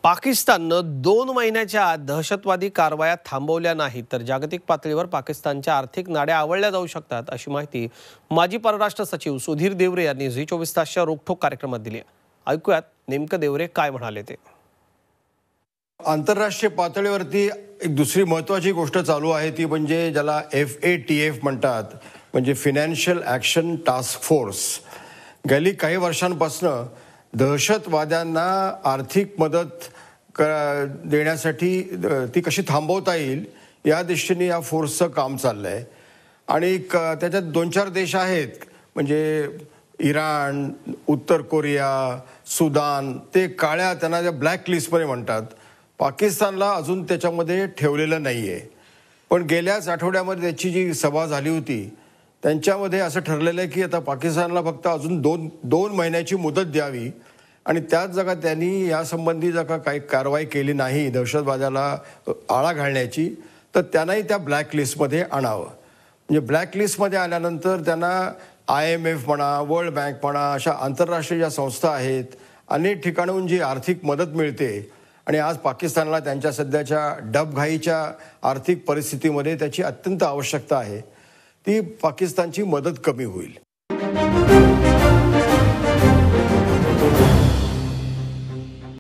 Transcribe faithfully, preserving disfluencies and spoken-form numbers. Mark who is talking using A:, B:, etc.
A: पाकिस्ताननं दोन महिन्याच्या आत दहशतवादी कारवाया थांबवल्या नाहीत तर जागतिक पातळीवर पाकिस्तानच्या आर्थिक नाड्या आवळल्या जाऊ शकतात अशी माहिती माजी परराष्ट्र सचिव सुधीर देवरे यांनी झी चोवीस तासच्या रोखोक कार्यक्रमात दिली. ऐकूयात नेमकं देवरे काय म्हणाले ते.
B: आंतरराष्ट्रीय पातळीवरती एक दुसरी महत्त्वाची गोष्ट चालू आहे ती म्हणजे ज्याला एफ ए टी एफ म्हणतात, म्हणजे फायनान्शियल ॲक्शन टास्क फोर्स. गेली काही वर्षांपासून दहशतवाद्यांना आर्थिक मदत क देण्यासाठी ती कशी थांबवता येईल या दृष्टीने या फोर्सचं काम चाललं आहे. आणि क त्याच्यात दोन चार देश आहेत, म्हणजे इराण, उत्तर कोरिया, सुदान, ते काळ्या त्यांना ज्या ब्लॅक लिस्टमध्ये म्हणतात. पाकिस्तानला अजून त्याच्यामध्ये ठेवलेलं नाही आहे. पण गेल्याच आठवड्यामध्ये त्याची जी सभा झाली होती त्यांच्यामध्ये असं ठरलेलं आहे की आता पाकिस्तानला फक्त अजून दोन दोन महिन्याची मुदत द्यावी आणि त्याच जागा त्यांनी यासंबंधी जर का काही कारवाई केली नाही दहशतवाद्याला आळा घालण्याची, तर त्यांनाही त्या ब्लॅक लिस्टमध्ये आणावं. म्हणजे ब्लॅक लिस्टमध्ये आल्यानंतर त्यांना आय एम एफ म्हणा, वर्ल्ड बँक म्हणा, अशा आंतरराष्ट्रीय ज्या संस्था आहेत, अनेक ठिकाणाहून जी आर्थिक मदत मिळते आणि आज पाकिस्तानला त्यांच्या सध्याच्या डबघाईच्या आर्थिक परिस्थितीमध्ये त्याची अत्यंत आवश्यकता आहे, ती पाकिस्तानची मदत कमी होईल.